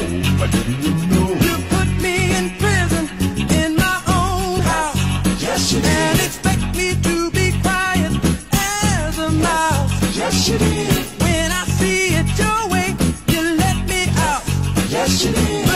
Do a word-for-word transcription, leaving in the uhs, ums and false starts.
but didn't you know? You put me in prison in my own house. Yes, you did. And expect me to be quiet as a mouse. Yes, you did. When I see it your way, you let me out. Yes, you did.